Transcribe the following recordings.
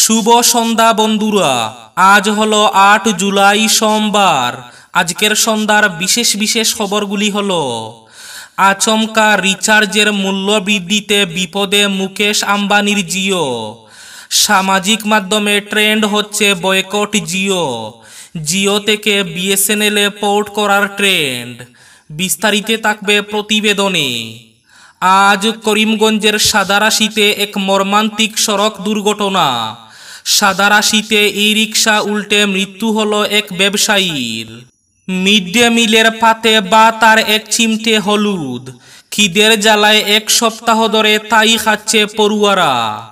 শুভ সন্ধ্যা বন্ধুরা। আজ হলো ৮ জুলাই সোমবার। আজকের সন্ধ্যার বিশেষ বিশেষ খবরগুলি হলো: আচমকা রিচার্জের মূল্য বৃদ্ধিতে বিপদে মুকেশ আম্বানির জিও। সামাজিক মাধ্যমে ট্রেন্ড হচ্ছে বয়কট জিও। জিও থেকে বিএসএনএল এ পোর্ট করার ট্রেন্ড। বিস্তারিত থাকবে প্রতিবেদনে। আজ করিমগঞ্জের সাদারাশিতে এক মর্মান্তিক সড়ক দুর্ঘটনা। সাদারাশিতে ই রিক্সা উল্টে মৃত্যু হলো এক ব্যবসায়ীর। মিড ডে মিলের পাতে বা তার এক চিমটে হলুদ। খিদের জ্বালায় এক সপ্তাহ ধরে তাই খাচ্ছে পড়ুয়ারা।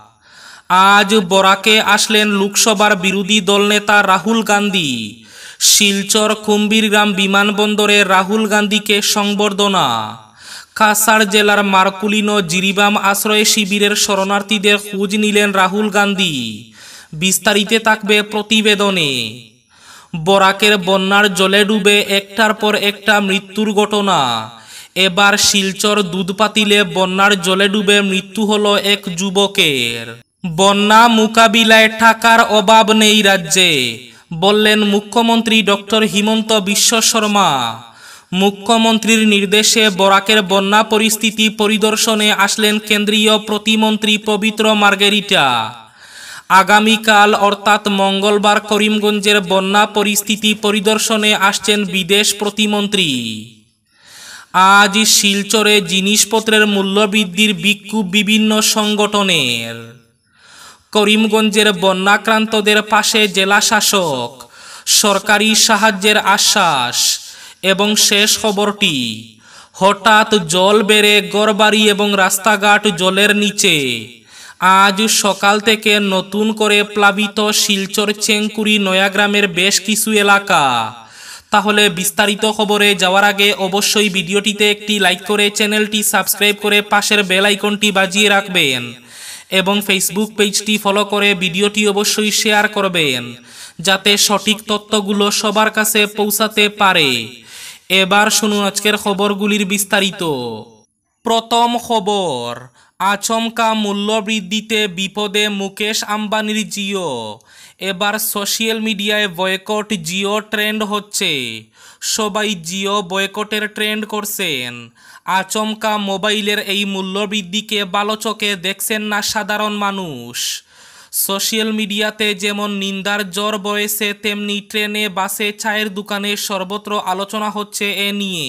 আজ বরাকে আসলেন লোকসভার বিরোধী দলনেতা রাহুল গান্ধী। শিলচর কুম্ভীরগ্রাম বিমানবন্দরে রাহুল গান্ধীকে সংবর্ধনা। কাছাড় জেলার মারকুলিনো জিরিবাম আশ্রয় শিবিরের শরণার্থীদের খোঁজ নিলেন রাহুল গান্ধী। বিস্তারিত থাকবে প্রতিবেদনে। বরাকের বন্যার জলে ডুবে একটার পর একটা মৃত্যুর ঘটনা। এবার শিলচর দুধপাতিলে বন্যার জলে ডুবে মৃত্যু হলো এক যুবকের। বন্যা মোকাবিলায় টাকার অভাব নেই রাজ্যে, বললেন মুখ্যমন্ত্রী ডক্টর হিমন্ত বিশ্ব শর্মা। মুখ্যমন্ত্রীর নির্দেশে বরাকের বন্যা পরিস্থিতি পরিদর্শনে আসলেন কেন্দ্রীয় প্রতিমন্ত্রী পবিত্র মার্গেরিটা। আগামীকাল অর্থাৎ মঙ্গলবার করিমগঞ্জের বন্যা পরিস্থিতি পরিদর্শনে আসছেন বিদেশ প্রতিমন্ত্রী। আজ শিলচরে জিনিসপত্রের মূল্যবৃদ্ধির বিক্ষোভ বিভিন্ন সংগঠনের। করিমগঞ্জের বন্যাক্রান্তদের পাশে জেলা শাসক, সরকারি সাহায্যের আশ্বাস। এবং শেষ খবরটি, হঠাৎ জল বেড়ে ঘরবাড়ি এবং রাস্তাঘাট জলের নিচে। আজ সকাল থেকে নতুন করে প্লাবিত শিলচর চেংকুরি নয়াগ্রামের বেশ কিছু এলাকা। তাহলে বিস্তারিত খবরে যাওয়ার আগে অবশ্যই ভিডিওটিতে একটি লাইক করে চ্যানেলটি সাবস্ক্রাইব করে পাশের বেল আইকনটি বাজিয়ে রাখবেন এবং ফেসবুক পেজটি ফলো করে ভিডিওটি অবশ্যই শেয়ার করবেন, যাতে সঠিক তথ্যগুলো সবার কাছে পৌঁছাতে পারে। এবার শুনুন আজকের খবরগুলির বিস্তারিত। প্রথম খবর, আচমকা মূল্যবৃদ্ধিতে বিপদে মুকেশ আম্বানির জিও। এবার সোশ্যাল মিডিয়ায় বয়কট জিও ট্রেন্ড হচ্ছে। সবাই জিও বয়কটের ট্রেন্ড করছেন। আচমকা মোবাইলের এই মূল্যবৃদ্ধিকে ভালো চোখে দেখছেন না সাধারণ মানুষ। সোশ্যাল মিডিয়াতে যেমন নিন্দার জ্বর বয়েছে, তেমনি ট্রেনে, বাসে, চায়ের দোকানে সর্বত্র আলোচনা হচ্ছে এ নিয়ে।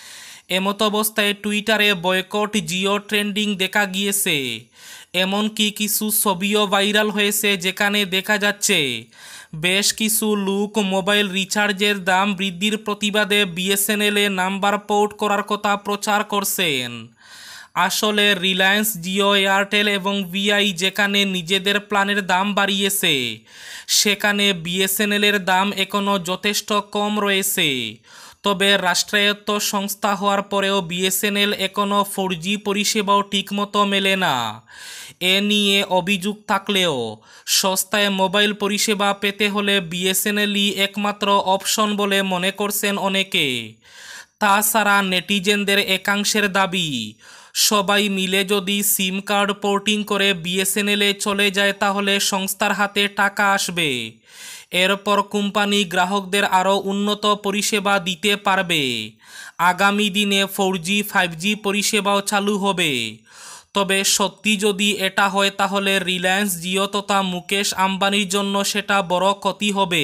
এমত অবস্থায় টুইটারে বয়কট জিও ট্রেন্ডিং দেখা গিয়েছে। এমনকি কিছু ছবিও ভাইরাল হয়েছে, যেখানে দেখা যাচ্ছে বেশ কিছু লোক মোবাইল রিচার্জের দাম বৃদ্ধির প্রতিবাদে বিএসএনএল এ নাম্বার পোর্ট করার কথা প্রচার করছেন। আসলে রিলায়েন্স, জিও, এয়ারটেল এবং ভিআই যেখানে নিজেদের প্ল্যানের দাম বাড়িয়েছে, সেখানে বিএসএনএল এর দাম এখনও যথেষ্ট কম রয়েছে। তবে রাষ্ট্রায়ত্ত সংস্থা হওয়ার পরেও বিএসএনএল এখনও 4G পরিষেবাও ঠিকমতো মেলে না। এ নিয়ে অভিযোগ থাকলেও সস্তায় মোবাইল পরিষেবা পেতে হলে বিএসএনএলই একমাত্র অপশন বলে মনে করছেন অনেকে। তাছাড়া নেটিজেনদের একাংশের দাবি, সবাই মিলে যদি সিম কার্ড পোর্টিং করে বিএসএনএল এ চলে যায়, তাহলে সংস্থার হাতে টাকা আসবে। এরপর কোম্পানি গ্রাহকদের আরও উন্নত পরিষেবা দিতে পারবে। আগামী দিনে 4G 5G পরিষেবাও চালু হবে। তবে সত্যি যদি এটা হয়, তাহলে রিলায়েন্স, জিও তথা মুকেশ আম্বানির জন্য সেটা বড় ক্ষতি হবে।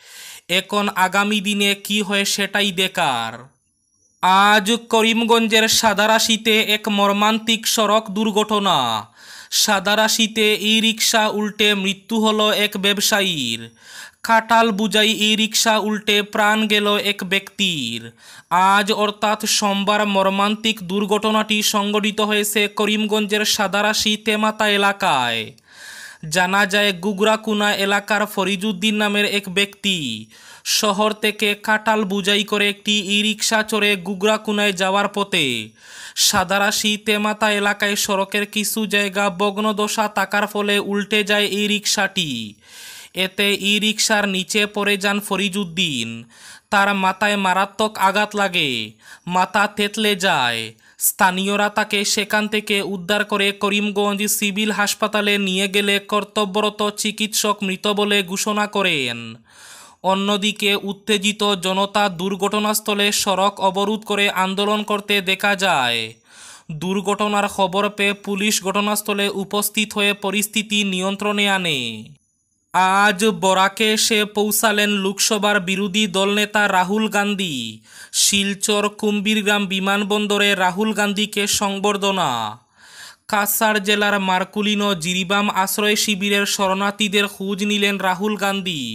এখন আগামী দিনে কি হয় সেটাই দেখার। আজ করিমগঞ্জের সাদারাশিতে এক মর্মান্তিক সড়ক দুর্ঘটনা। সাদারাশিতে ই রিক্সা উল্টে মৃত্যু হলো এক ব্যবসায়ীর। কাঁঠাল বোঝাই ই রিক্সা উল্টে প্রাণ গেল এক ব্যক্তির। আজ অর্থাৎ সোমবার মর্মান্তিক দুর্ঘটনাটি সংঘটিত হয়েছে করিমগঞ্জের সাদারাশি তেমাতা এলাকায়। জানা যায়, গুগরাকুনা এলাকার ফরিজউদ্দিন নামের এক ব্যক্তি শহর থেকে কাঁঠাল বোঝাই করে একটি ই রিক্সা চড়ে গুগরাকুনায় যাওয়ার পথে সাদারাশি তেমাতা এলাকায় সড়কের কিছু জায়গা ভগ্নদশা থাকার ফলে উল্টে যায় ই রিক্সাটি। এতে ই রিকশার নিচে পড়ে যান ফরিজউদ্দিন। তার মাথায় মারাত্মক আঘাত লাগে, মাথা থেতলে যায়। স্থানীয়রা তাকে সেখান থেকে উদ্ধার করে করিমগঞ্জ সিভিল হাসপাতালে নিয়ে গেলে কর্তব্যরত চিকিৎসক মৃত বলে ঘোষণা করেন। অন্যদিকে উত্তেজিত জনতা দুর্ঘটনাস্থলে সড়ক অবরোধ করে আন্দোলন করতে দেখা যায়। দুর্ঘটনার খবর পেয়ে পুলিশ ঘটনাস্থলে উপস্থিত হয়ে পরিস্থিতি নিয়ন্ত্রণে আনে। আজ বরাকে এসে পৌঁছালেন লোকসভার বিরোধী দলনেতা রাহুল গান্ধী। শিলচর কুম্ভীরগ্রাম বিমানবন্দরে রাহুল গান্ধীকে সংবর্ধনা। কাছাড় জেলার মার্কুলিনো জিরিবাম আশ্রয় শিবিরের শরণার্থীদের খোঁজ নিলেন রাহুল গান্ধী।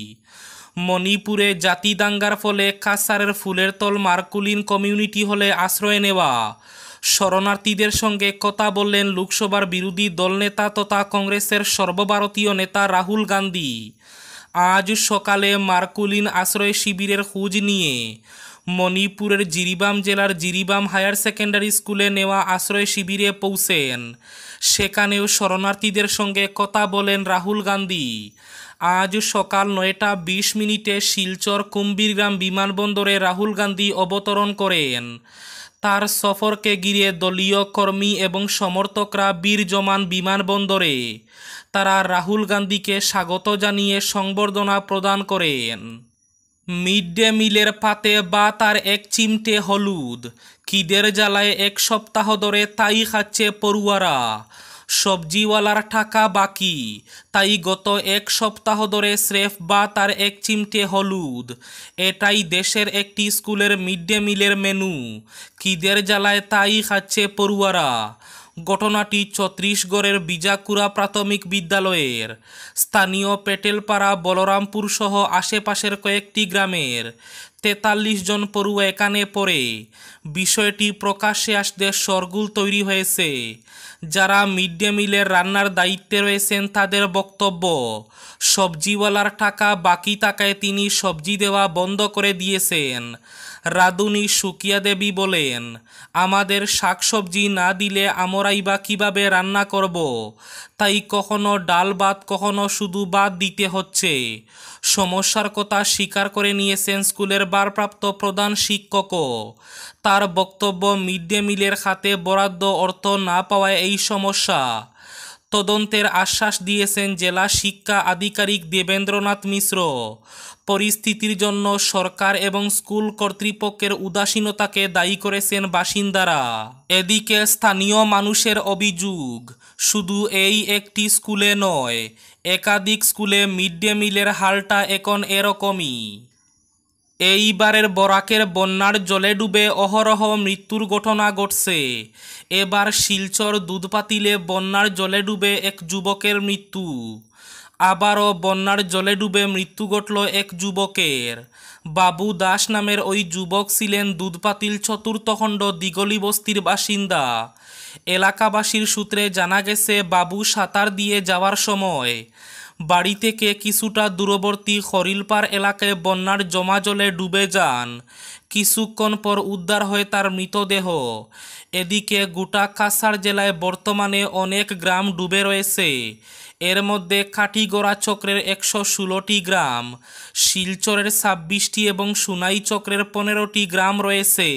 মণিপুরে জাতি দাঙ্গার ফলে কাছাড়ের ফুলেরতল মার্কুলিন কমিউনিটি হলে আশ্রয় নেওয়া শরণার্থীদের সঙ্গে কথা বললেন লোকসভার বিরোধী দলনেতা তথা কংগ্রেসের সর্বভারতীয় নেতা রাহুল গান্ধী। আজ সকালে মার্কুলিন আশ্রয় শিবিরের খোঁজ নিয়ে মণিপুরের জিরিবাম জেলার জিরিবাম হায়ার সেকেন্ডারি স্কুলে নেওয়া আশ্রয় শিবিরে পৌঁছেন। সেখানেও শরণার্থীদের সঙ্গে কথা বলেন রাহুল গান্ধী। আজ সকাল 9টা 20 শিলচর কুম্ভীরগ্রাম বিমানবন্দরে রাহুল গান্ধী অবতরণ করেন। তার সফরকে ঘিরে দলীয় কর্মী এবং সমর্থকরা বীর জমান বিমানবন্দরে। তারা রাহুল গান্ধীকে স্বাগত জানিয়ে সংবর্ধনা প্রদান করেন। মিড ডে মিলের পাতে বা তার এক চিমটে হলুদ, খিদের জ্বালায় এক সপ্তাহ ধরে তাই খাচ্ছে পড়ুয়ারা। সবজিওয়ালার টাকা বাকি, তাই গত এক সপ্তাহ ধরে স্রেফ বা তার এক চিমটে হলুদ, এটাই দেশের একটি স্কুলের মিড ডে মিলের মেনু। খিদের জ্বালায় তাই খাচ্ছে পড়ুয়ারা। ঘটনাটি ছত্তিশগড়ের বিজাকুড়া প্রাথমিক বিদ্যালয়ের। স্থানীয় পেটেলপাড়া বলরামপুর সহ আশেপাশের কয়েকটি গ্রামের 43 জন পড়ুয়া এখানে পড়ে। বিষয়টি প্রকাশ্যে আসতে শোরগোল তৈরি হয়েছে। যারা মিড ডে মিলের রান্নার দায়িত্বে রয়েছেন তাদের বক্তব্য, সবজিওয়ালার টাকা বাকি থাকায় তিনি সবজি দেওয়া বন্ধ করে দিয়েছেন। রাঁধুনি সুকিয়া দেবী বলেন, আমাদের শাকসবজি না দিলে আমরাই বা কীভাবে রান্না করব, তাই কখনো ডাল ভাত কখনো শুধু ভাত দিতে হচ্ছে। সমস্যার কথা স্বীকার করে নিয়েছেন স্কুলের ভারপ্রাপ্ত প্রধান শিক্ষকও। তার বক্তব্য, মিড ডে মিলের খাতে বরাদ্দ অর্থ না পাওয়ায় এই সমস্যা। তদন্তের আশ্বাস দিয়েছেন জেলা শিক্ষা আধিকারিক দেবেন্দ্রনাথ মিশ্র। পরিস্থিতির জন্য সরকার এবং স্কুল কর্তৃপক্ষের উদাসীনতাকে দায়ী করেছেন বাসিন্দারা। এদিকে স্থানীয় মানুষের অভিযোগ, শুধু এই একটি স্কুলে নয়, একাধিক স্কুলে মিড ডে মিলের হালটা এখন এরকমই। এইবারের বরাকের বন্যার জলে ডুবে অহরহ মৃত্যুর ঘটনা ঘটছে। এবার শিলচর দুধপাতিলে বন্যার জলে ডুবে এক যুবকের মৃত্যু। আবারও বন্যার জলে ডুবে মৃত্যু ঘটল এক যুবকের। বাবু দাস নামের ওই যুবক ছিলেন দুধপাতিল চতুর্থ খণ্ড দিগলি বস্তির বাসিন্দা। এলাকাবাসীর সূত্রে জানা গেছে, বাবু সাঁতার দিয়ে যাওয়ার সময় বাড়ি থেকে কিছুটা দূরবর্তী খরিলপাড় এলাকায় বন্যার জমা জলে ডুবে যান। কিছুক্ষণ পর উদ্ধার হয় তার মৃতদেহ। এদিকে গোটা কাছাড় জেলায় বর্তমানে অনেক গ্রাম ডুবে রয়েছে। এর মধ্যে কাটিগড়া চক্রের 116টি গ্রাম, শিলচরের 26টি এবং সুনাই চক্রের 15টি গ্রাম রয়েছে।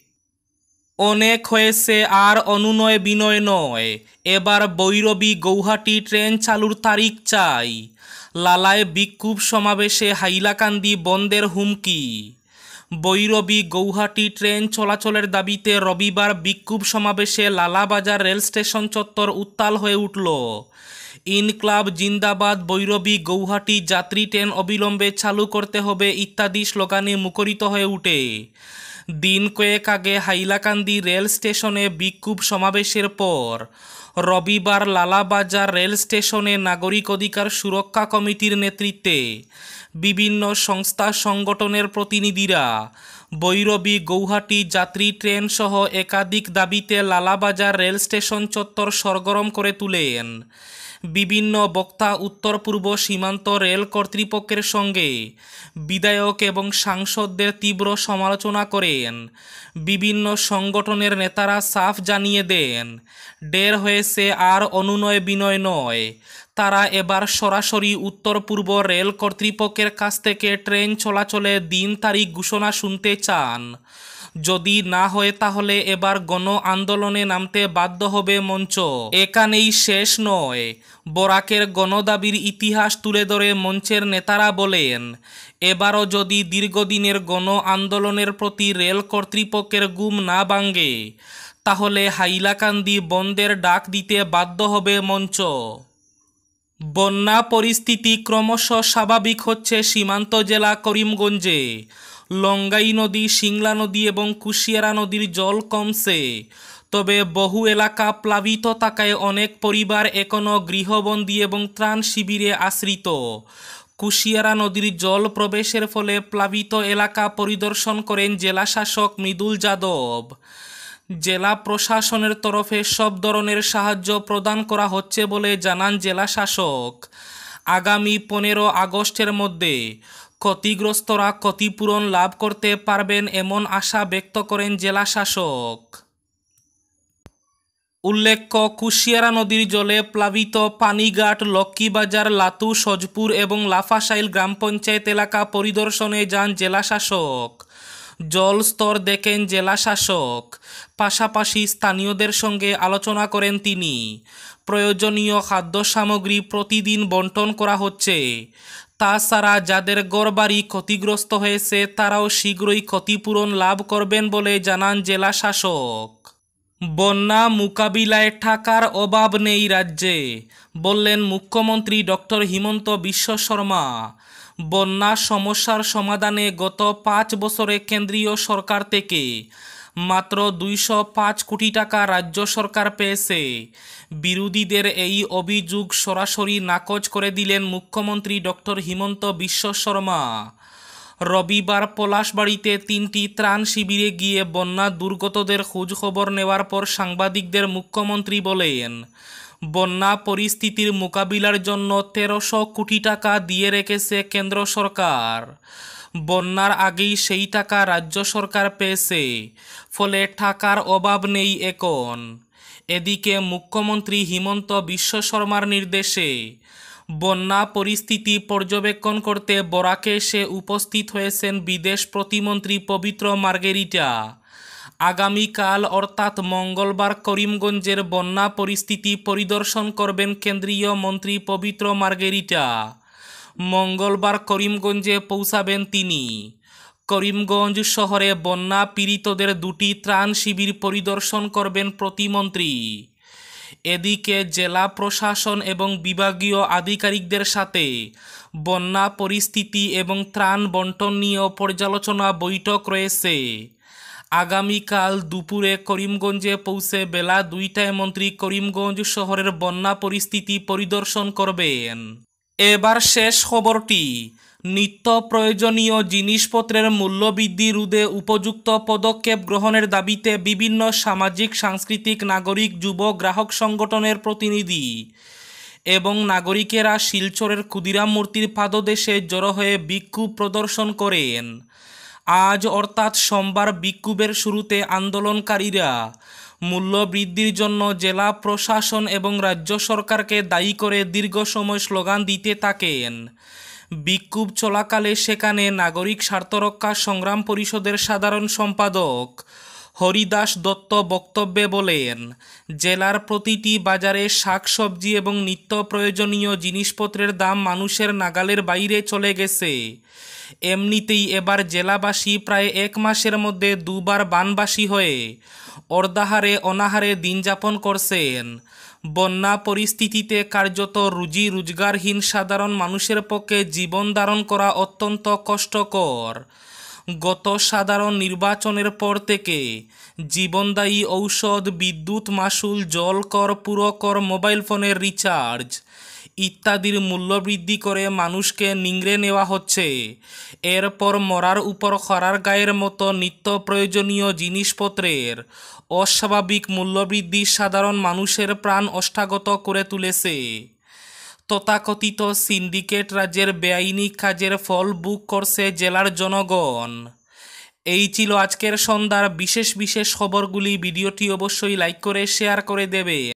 অনেক হয়েছে, আর অনুনয় বিনয় নয়। এবার বৈরবী গৌহাটি ট্রেন চালুর তারিখ চাই। লালায় বিক্ষোভ সমাবেশে হাইলাকান্দি বন্ধের হুমকি। বৈরবী গৌহাটি ট্রেন চলাচলের দাবিতে রবিবার বিক্ষোভ সমাবেশে লালাবাজার রেল স্টেশন চত্বর উত্তাল হয়ে উঠল। ইনক্লাব জিন্দাবাদ, বৈরবী গৌহাটি যাত্রী ট্রেন অবিলম্বে চালু করতে হবে ইত্যাদি স্লোগানে মুখরিত হয়ে ওঠে। দিন কয়েক আগে হাইলাকান্দি রেল স্টেশনে বিক্ষোভ সমাবেশের পর রবিবার লালাবাজার রেল স্টেশনে নাগরিক অধিকার সুরক্ষা কমিটির নেতৃত্বে বিভিন্ন সংস্থা সংগঠনের প্রতিনিধিরা বৈরবী গৌহাটি যাত্রী ট্রেন সহ একাধিক দাবিতে লালাবাজার রেল স্টেশন চত্বর সরগরম করে তুলেন। বিভিন্ন বক্তা উত্তর পূর্ব সীমান্ত রেল কর্তৃপক্ষের সঙ্গে বিধায়ক এবং সাংসদদের তীব্র সমালোচনা করেন। বিভিন্ন সংগঠনের নেতারা সাফ জানিয়ে দেন, ঢের হয়েছে, আর অনুনয় বিনয় নয়। তারা এবার সরাসরি উত্তর পূর্ব রেল কর্তৃপক্ষের কাছ থেকে ট্রেন চলাচলে দিন তারিখ ঘোষণা শুনতে চান। যদি না হয় তাহলে এবার গণ আন্দোলনে নামতে বাধ্য হবে মঞ্চ। এখানেই শেষ নয়। বরাকের গণদাবির ইতিহাস তুলে ধরে মঞ্চের নেতারা বলেন, এবারও যদি দীর্ঘদিনের গণ আন্দোলনের প্রতি রেল কর্তৃপক্ষের ঘুম না ভাঙে তাহলে হাইলাকান্দি বন্ধের ডাক দিতে বাধ্য হবে মঞ্চ। বন্যা পরিস্থিতি ক্রমশ স্বাভাবিক হচ্ছে সীমান্ত জেলা করিমগঞ্জে। লঙ্গাই নদী, সিংলা নদী এবং কুশিয়ারা নদীর জল কমছে, তবে বহু এলাকা প্লাবিত থাকায় অনেক পরিবার এখনও গৃহবন্দী এবং ত্রাণ শিবিরে আশ্রিত। কুশিয়ারা নদীর জল প্রবেশের ফলে প্লাবিত এলাকা পরিদর্শন করেন জেলা শাসক মৃদুল যাদব। জেলা প্রশাসনের তরফে সব ধরনের সাহায্য প্রদান করা হচ্ছে বলে জানান জেলা শাসক। আগামী 15 আগস্টের মধ্যে ক্ষতিগ্রস্তরা ক্ষতিপূরণ লাভ করতে পারবেন এমন আশা ব্যক্ত করেন জেলা শাসক। উল্লেখ্য, কুশিয়ারা নদীর জলে প্লাবিত পানিঘাট, লক্ষ্মীবাজার, লাতু, সজপুর এবং লাফাশাইল গ্রাম পঞ্চায়েত এলাকা পরিদর্শনে যান জেলা শাসক। জল স্তর দেখেন জেলা শাসক, পাশাপাশি স্থানীয়দের সঙ্গে আলোচনা করেন তিনি। প্রয়োজনীয় খাদ্য সামগ্রী প্রতিদিন বন্টন করা হচ্ছে। তাছাড়া যাদের ঘরবাড়ি ক্ষতিগ্রস্ত হয়েছে তারাও শীঘ্রই ক্ষতিপূরণ লাভ করবেন বলে জানান জেলা শাসক। বন্যা মোকাবিলায় টাকার অভাব নেই রাজ্যে, বললেন মুখ্যমন্ত্রী ডক্টর হিমন্ত বিশ্ব শর্মা। বন্যা সমস্যার সমাধানে গত 5 বছরে কেন্দ্রীয় সরকার থেকে মাত্র 205 কোটি টাকা রাজ্য সরকার পেয়েছে। বিরোধীদের এই অভিযোগ সরাসরি নাকচ করে দিলেন মুখ্যমন্ত্রী ডক্টর হিমন্ত বিশ্ব শর্মা। রবিবার পলাশবাড়িতে 3টি ত্রাণ শিবিরে গিয়ে বন্যা দুর্গতদের খোঁজ খবর নেওয়ার পর সাংবাদিকদের মুখ্যমন্ত্রী বলেন, বন্যা পরিস্থিতির মোকাবিলার জন্য 1300 কোটি টাকা দিয়ে রেখেছে কেন্দ্র সরকার। বন্যার আগেই সেই টাকা রাজ্য সরকার পেয়েছে, ফলে টাকার অভাব নেই এখন। এদিকে মুখ্যমন্ত্রী হিমন্ত বিশ্ব শর্মার নির্দেশে বন্যা পরিস্থিতি পর্যবেক্ষণ করতে বরাকে এসে উপস্থিত হয়েছেন বিদেশ প্রতিমন্ত্রী পবিত্র মার্গেরিটা। আগামীকাল অর্থাৎ মঙ্গলবার করিমগঞ্জের বন্যা পরিস্থিতি পরিদর্শন করবেন কেন্দ্রীয় মন্ত্রী পবিত্র মার্গেরিটা। মঙ্গলবার করিমগঞ্জে পৌঁছাবেন তিনি। করিমগঞ্জ শহরে বন্যা পীড়িতদের 2টি ত্রাণ শিবির পরিদর্শন করবেন প্রতিমন্ত্রী। এদিকে জেলা প্রশাসন এবং বিভাগীয় আধিকারিকদের সাথে বন্যা পরিস্থিতি এবং ত্রাণ বন্টন নিয়েও পর্যালোচনা বৈঠক রয়েছে। আগামীকাল দুপুরে করিমগঞ্জে পৌঁছে বেলা 2টায় মন্ত্রী করিমগঞ্জ শহরের বন্যা পরিস্থিতি পরিদর্শন করবেন। এবার শেষ খবরটি। নিত্য প্রয়োজনীয় জিনিসপত্রের মূল্যবৃদ্ধি রোধে উপযুক্ত পদক্ষেপ গ্রহণের দাবিতে বিভিন্ন সামাজিক, সাংস্কৃতিক, নাগরিক, যুব, গ্রাহক সংগঠনের প্রতিনিধি এবং নাগরিকেরা শিলচরের ক্ষুদিরাম মূর্তির পাদদেশে জড়ো হয়ে বিক্ষোভ প্রদর্শন করেন। আজ অর্থাৎ সোমবার বিক্ষোভের শুরুতে আন্দোলনকারীরা মূল্য বৃদ্ধির জন্য জেলা প্রশাসন এবং রাজ্য সরকারকে দায়ী করে দীর্ঘ সময় স্লোগান দিতে থাকেন। বিক্ষোভ চলাকালে সেখানে নাগরিক স্বার্থরক্ষা সংগ্রাম পরিষদের সাধারণ সম্পাদক হরিদাস দত্ত বক্তব্যে বলেন, জেলার প্রতিটি বাজারে শাকসবজি এবং নিত্য প্রয়োজনীয় জিনিসপত্রের দাম মানুষের নাগালের বাইরে চলে গেছে। এমনিতেই এবার জেলাবাসী প্রায় 1 মাসের মধ্যে 2বার বানবাসী হয়ে অর্ধাহারে অনাহারে দিন যাপন করছেন। বন্যা পরিস্থিতিতে কার্যত রুজি রোজগারহীন সাধারণ মানুষের পক্ষে জীবন ধারণ করা অত্যন্ত কষ্টকর। গত সাধারণ নির্বাচনের পর থেকে জীবনদায়ী ঔষধ, বিদ্যুৎ মাশুল, জল কর, পুরকর, মোবাইল ফোনের রিচার্জ ইত্যাদির মূল্যবৃদ্ধি করে মানুষকে নিংড়ে নেওয়া হচ্ছে। এরপর মরার উপর খরার গায়ের মতো নিত্য প্রয়োজনীয় জিনিসপত্রের অস্বাভাবিক মূল্যবৃদ্ধি সাধারণ মানুষের প্রাণ ওষ্ঠাগত করে তুলেছে। তথাকথিত সিন্ডিকেট রাজ্যের বেআইনি কাজের ফল ভোগ করছে জেলার জনগণ। এই ছিল আজকের সন্ধ্যার বিশেষ খবরগুলি। ভিডিওটি অবশ্যই লাইক করে শেয়ার করে দেবে।